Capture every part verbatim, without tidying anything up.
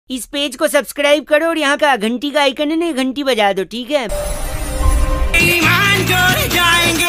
इस पेज को सब्सक्राइब करो और यहाँ का घंटी का आइकन है ना, घंटी बजा दो, ठीक है। ईमान जोड़ जाएंगे।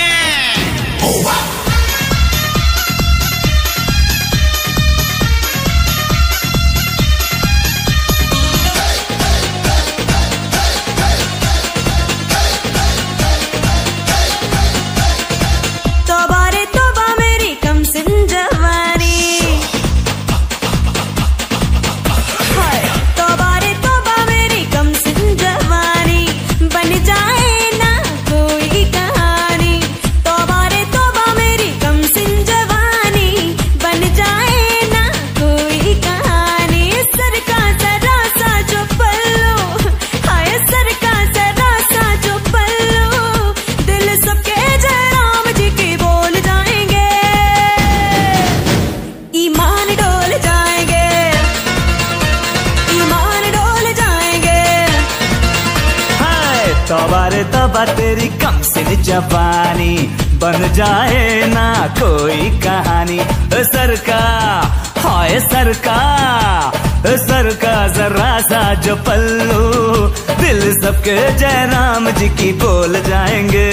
तौबा रे तौबा तेरी कम सिन जवानी, बन जाए ना कोई कहानी। सर का हाय सर का सर का जरा सा जो पल्लू, दिल सबके जयराम जी की बोल जाएंगे।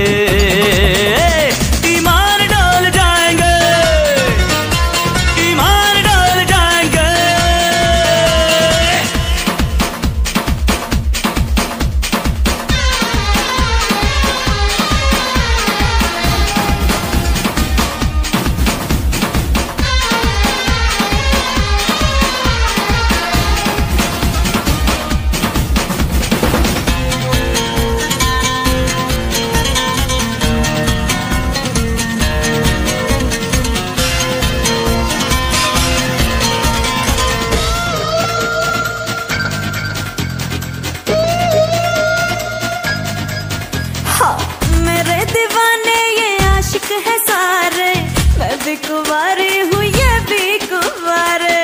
ईमान डोल जाएंगे, ईमान डोल जाएंगे। है सारे मैं भी कुंवारी हूँ, ये भी कुंवारे।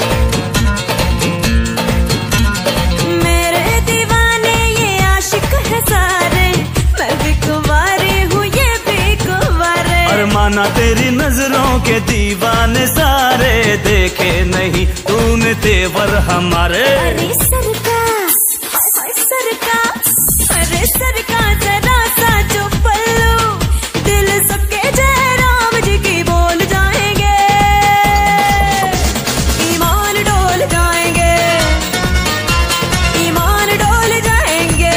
मेरे दीवाने ये आशिक है सारे, मैं भी कुंवारी हूँ, ये भी कुंवारे। और माना तेरी नजरों के दीवाने सारे, देखे नहीं तूने तेवर हमारे। अरे सरकार, सरकार, अरे सरकार जरा सा जो पल्लू, दिल सबके जयराम जी की बोल जाएंगे। ईमान डोल जाएंगे, ईमान डोल जाएंगे।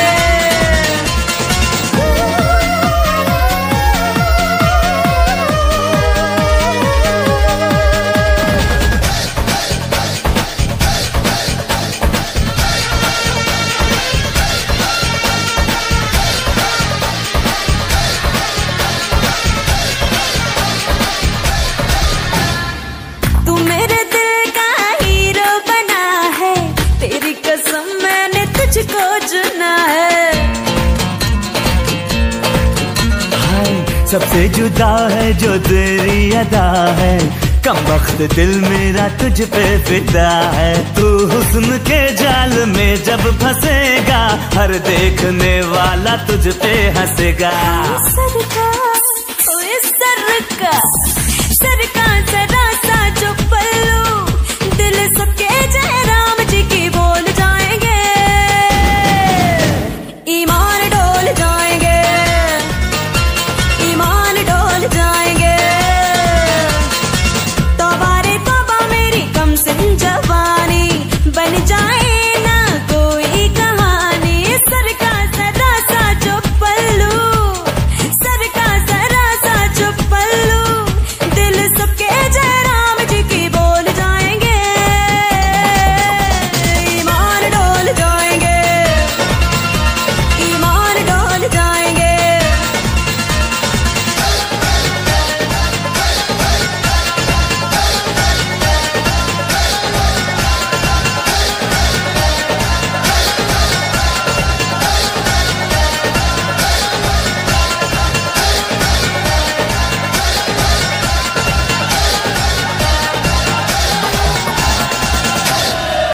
तुझको चुना है, सबसे जुदा है जो तेरी अदा है, कम वक्त दिल मेरा तुझ पे फिदा है। तू हुस्न के जाल में जब फंसेगा, हर देखने वाला तुझ पे हंसेगा। सरकार